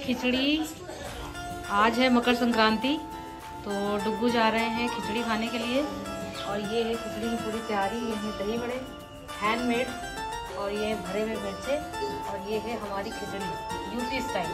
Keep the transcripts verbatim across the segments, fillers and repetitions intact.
खिचड़ी। आज है मकर संक्रांति, तो डुग्गू जा रहे हैं खिचड़ी खाने के लिए। और ये है खिचड़ी की पूरी तैयारी। ये है दही बड़े हैंडमेड, और ये भरे हुए मिर्चे, और ये है हमारी खिचड़ी यूपी स्टाइल।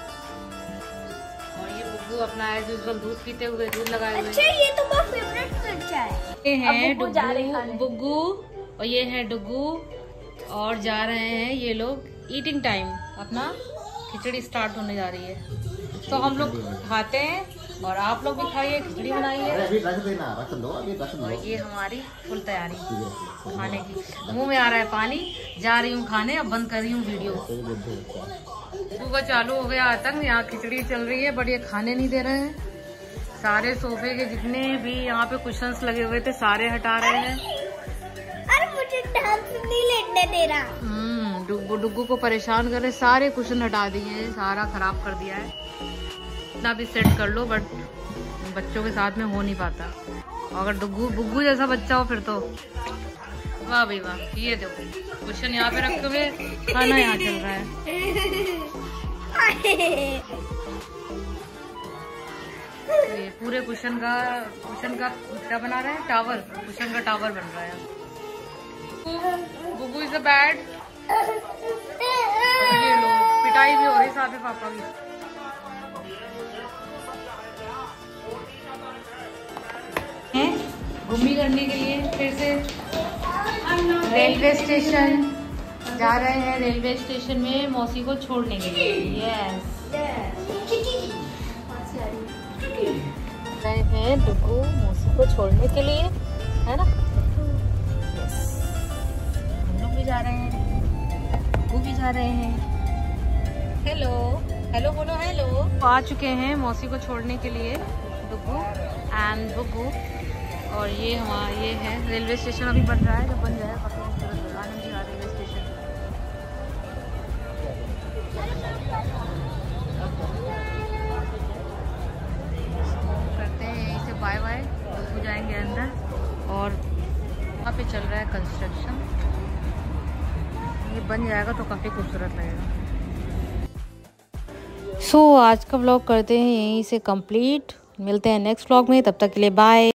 और ये डुग्गू अपना एज यूजुअल दूध पीते हुए, दूध लगाए हुए। अच्छा, ये तो मेरा फेवरेट मिर्चा है। ये है डुग्गू बुग्गू, और ये है डुग्गू, और जा रहे हैं ये लोग ईटिंग टाइम। अपना खिचड़ी स्टार्ट होने जा रही है, तो हम लोग खाते हैं और आप लोग भी खाइए, खिचड़ी बनाइए। अभी रख देना, रख लो, अभी रख लो। ये हमारी फुल तैयारी खाने की। मुंह में आ रहा है पानी, जा रही हूँ खाने, अब बंद कर रही हूँ वीडियो। सुबह चालू हो गया आतंक, यहाँ खिचड़ी चल रही है बट ये खाने नहीं दे रहे हैं। सारे सोफे के जितने भी यहाँ पे कुशन्स लगे हुए थे सारे हटा रहे हैं। अरे मुझे डांस नहीं लेटने दे रहा। हम्म डुग्गू डुग्गू को परेशान कर रहे, सारे कुशन हटा दिए, सारा खराब कर दिया है। इतना भी सेट कर लो बट बच्चों के साथ में हो नहीं पाता। अगर डुग्गू बुग्गू जैसा बच्चा हो फिर तो वाह भाई वाह। ये देखो कुशन यहाँ पे रखे हुए, खाना यहाँ चल रहा है। ये पूरे कुशन का कुशन का क्या बना रहे हैं, टावर। कुशन का टावर बन रहा है। Buggu is a bad. ये लो पिटाई भी हो रही साथ में पापा की। घूमी करने के लिए फिर से रेलवे स्टेशन जा रहे हैं। रेलवे स्टेशन में मौसी को छोड़ने के लिए। यस गए हैं डुग्गू मौसी को छोड़ने के लिए, है ना। यस हम लोग भी जा रहे हैं, वो भी जा रहे हैं। हेलो हेलो बोलो हेलो। आ चुके हैं मौसी को छोड़ने के लिए डुग्गू एंड बुग्गू। और ये हमारा ये है रेलवे स्टेशन, अभी बन रहा है, जब बन जाएगा काफी खूबसूरत होगा आनंद विहार रेलवे स्टेशन। करते हैं यहीं से बाय बाय, हो जाएंगे अंदर। और वहाँ पे चल रहा है कंस्ट्रक्शन, ये बन जाएगा तो काफी खूबसूरत लगेगा। सो so, आज का व्लॉग करते हैं यहीं से कंप्लीट। मिलते हैं नेक्स्ट व्लॉग में, तब तक के लिए बाय।